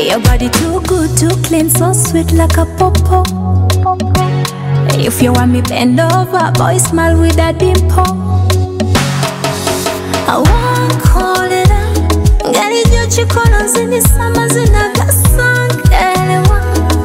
Your body too good, too clean, so sweet like a popo. If you want me bend over, boy smile with a dimple. I won't call it out. Gari jochi kono zini sama zina gasang elewa.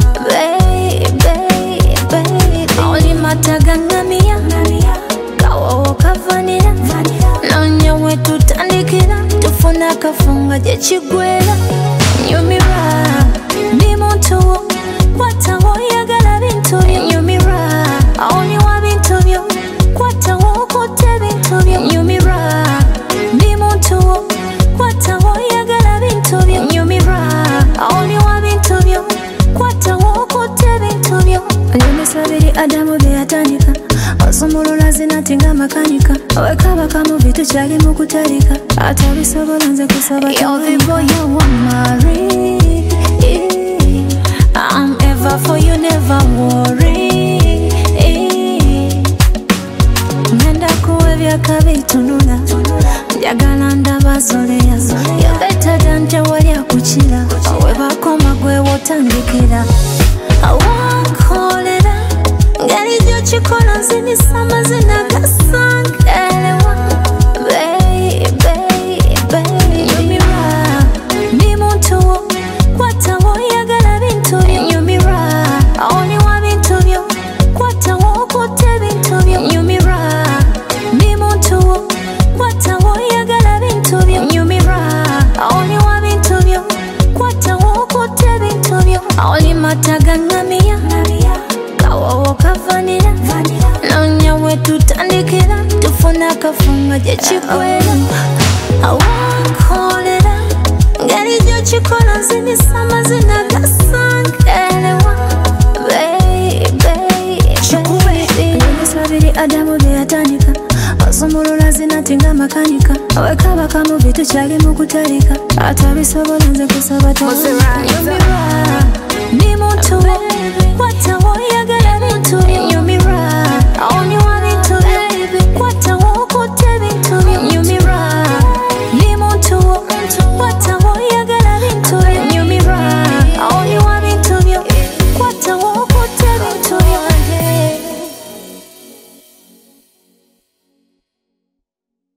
Baby, only mataga ngamia. Kawa waka vanilla. Nanya wetu tandikira. Tufuna kafunga jechi gwela. Nyumira, ni muntu Kwata wo yagala bintu byo Nyumira, oni wa bintu byo Kwata wo kote bintu byo Nyumira, ni muntu Kwata wo yagala bintu byo Nyumira, oni wa bintu byo Kwata wo kote bintu byo Nyumisabiri Adamu byatandika Osumulula zinatinga makanika Wekaba kamu vitu chali mukutarika Atabisobola nze kusaba You're the boy you want marry I'm ever for you, never worry Ngenda kuwevya kabitunula Njagala ndabazoleya You're better than jawalya kuchila Webakoma gwe wotandikira I won't call it out Ngeri jochi kono zini sama zina gasang elewa Baby Nyumira, ni muntu Kwata wo yagala bintu byo Nyumira, oni wa bintu byo Kwata wo kote bintu byo Nyumira, ni muntu Kwata wo yagala bintu byo Nyumira, oni wa bintu byo Kwata wo kote bintu byo Oli mataga ngamia Kawa woka vanilla Nanya wetu tandikira Tufuna kafunga jechi kwela I won't call it out Gari jochi kono zini sama zina gasang elewa Baby Nyumisabiri Adamu byatandika Osumulula zinatinga makanika Wekaba kamu vitu chali mukutarika Atabisobola nze kusaba tawa Nyumira